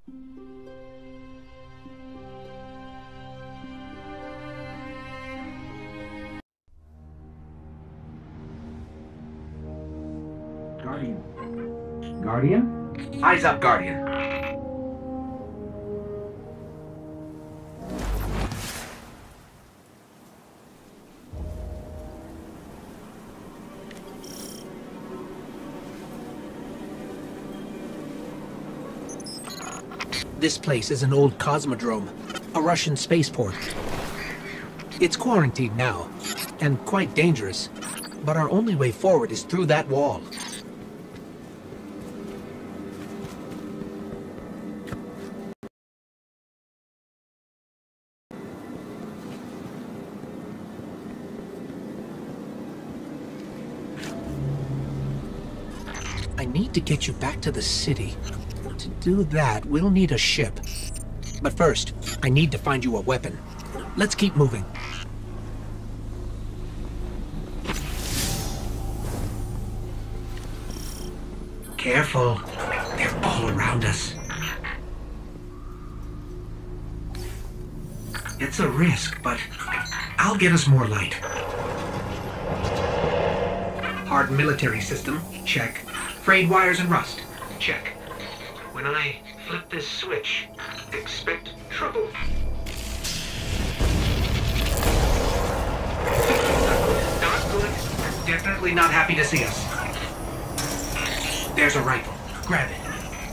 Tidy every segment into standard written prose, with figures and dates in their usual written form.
Guardian. Guardian? Eyes up, Guardian. This place is an old cosmodrome, a Russian spaceport. It's quarantined now, and quite dangerous, but our only way forward is through that wall. I need to get you back to the city. To do that, we'll need a ship. But first, I need to find you a weapon. Let's keep moving. Careful. They're all around us. It's a risk, but I'll get us more light. Hard military system, check. Frayed wires and rust, check. When I flip this switch, expect trouble. Not good. Definitely not happy to see us. There's a rifle. Grab it.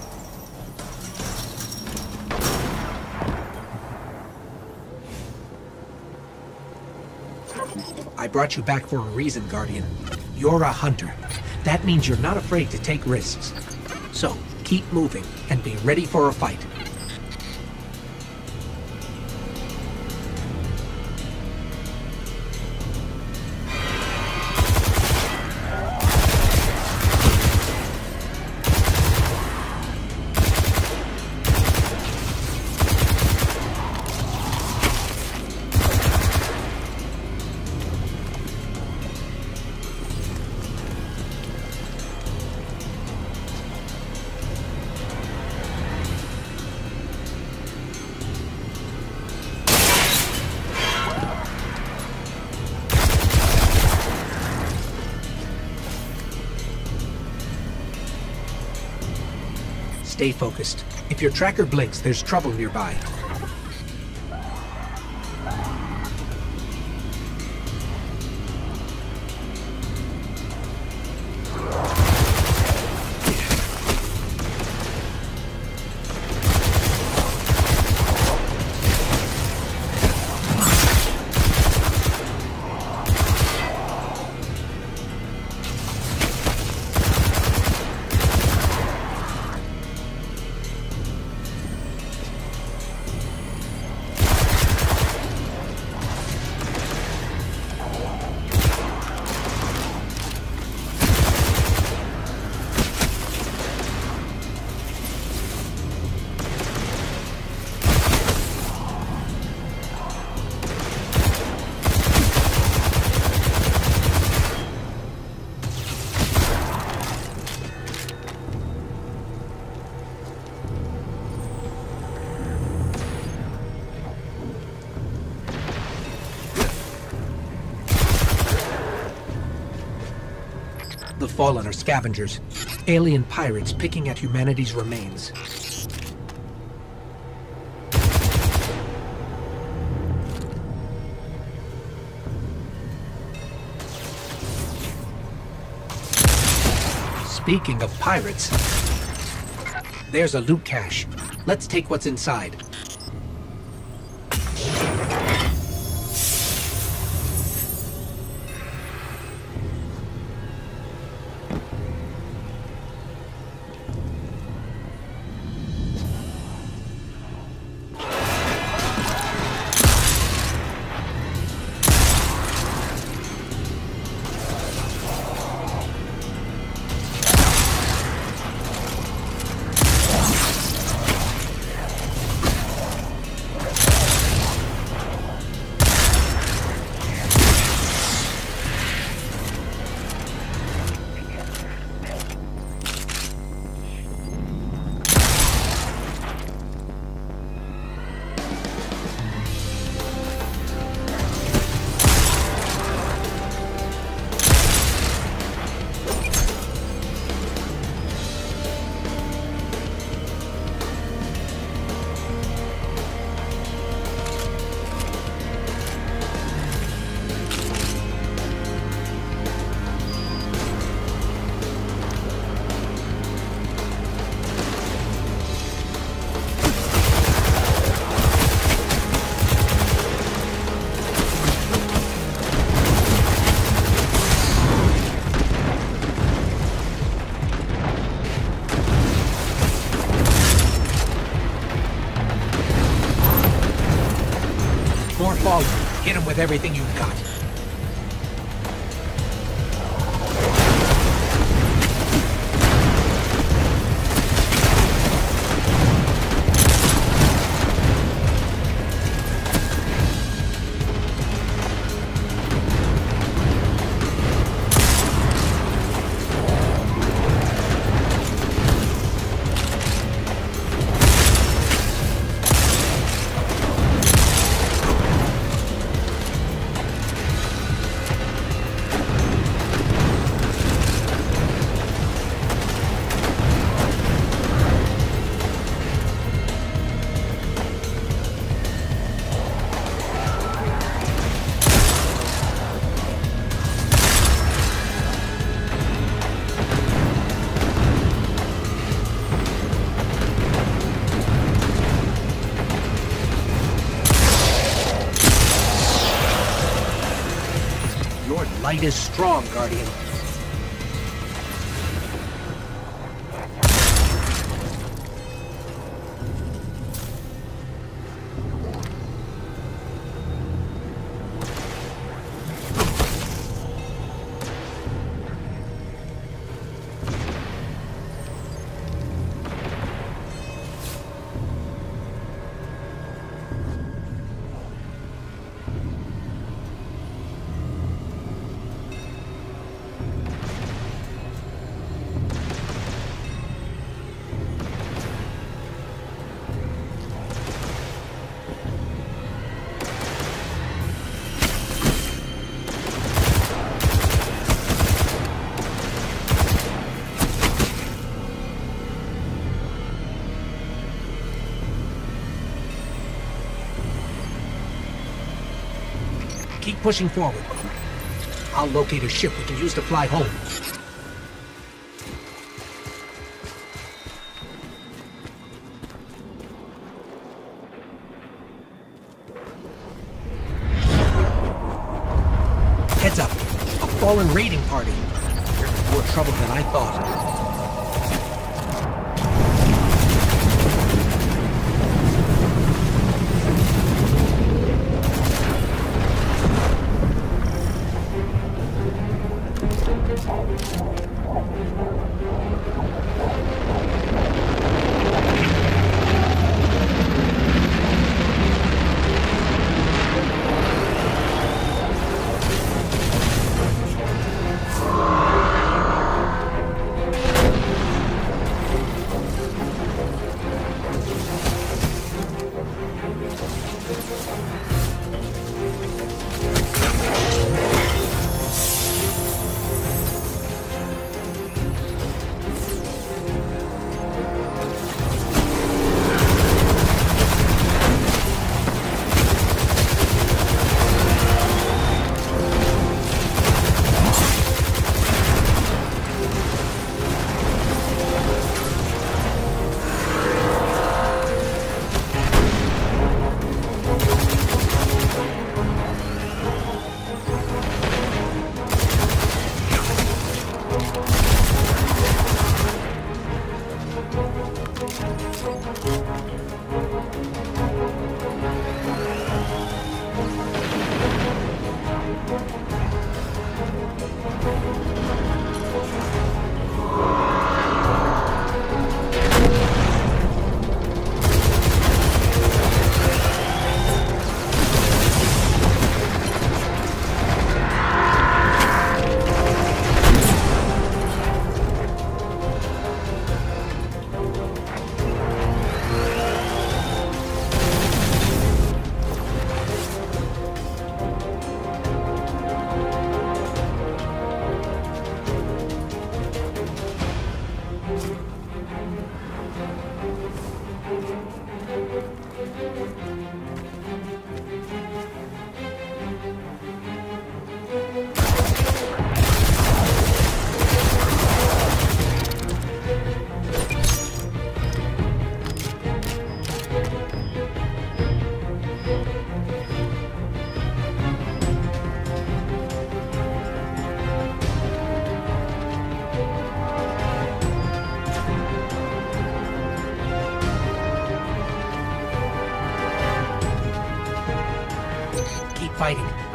I brought you back for a reason, Guardian. You're a hunter. That means you're not afraid to take risks. So, keep moving and be ready for a fight. Stay focused. If your tracker blinks, there's trouble nearby. The Fallen are scavengers, alien pirates picking at humanity's remains. Speaking of pirates, there's a loot cache. Let's take what's inside. everything you've got. Light is strong, Guardian. Keep pushing forward. I'll locate a ship we can use to fly home. Heads up. A fallen raiding party. They're more trouble than I thought.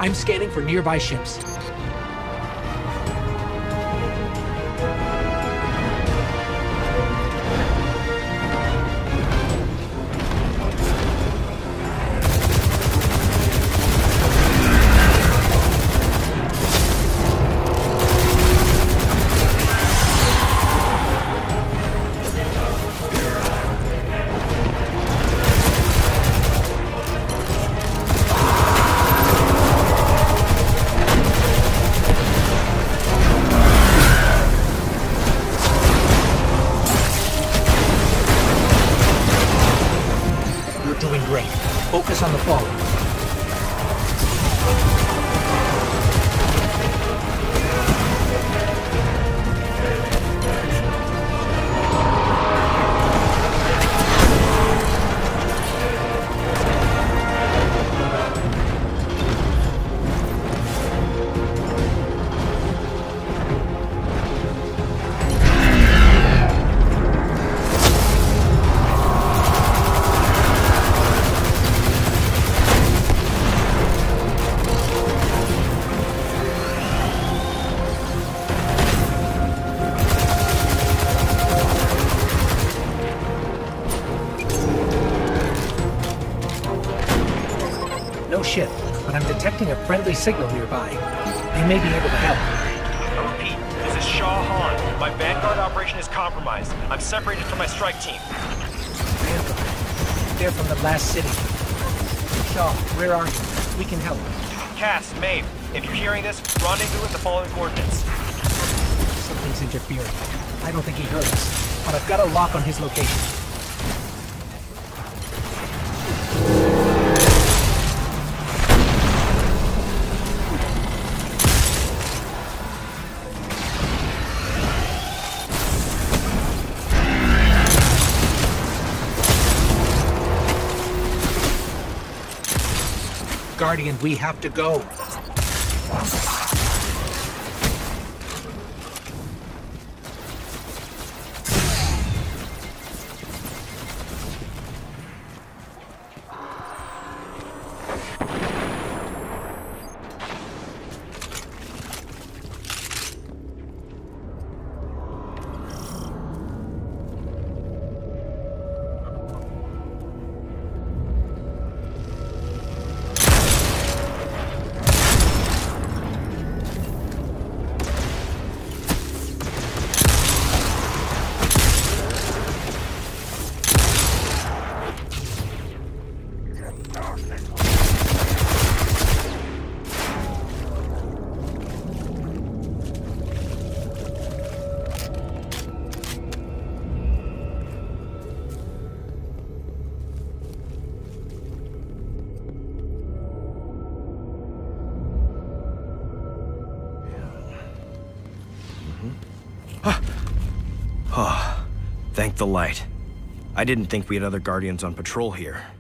I'm scanning for nearby ships. Great. Focus on the fall. No ship, but I'm detecting a friendly signal nearby. They may be able to help. I repeat, this is Shaw Han. My Vanguard operation is compromised. I'm separated from my strike team. Vanguard? They're from the last city. Shaw, where are you? We can help. Cass, Maeve, if you're hearing this, rendezvous with the following coordinates. Something's interfering. I don't think he heard us, but I've got a lock on his location. Guardian, we have to go. Thank the light. I didn't think we had other Guardians on patrol here.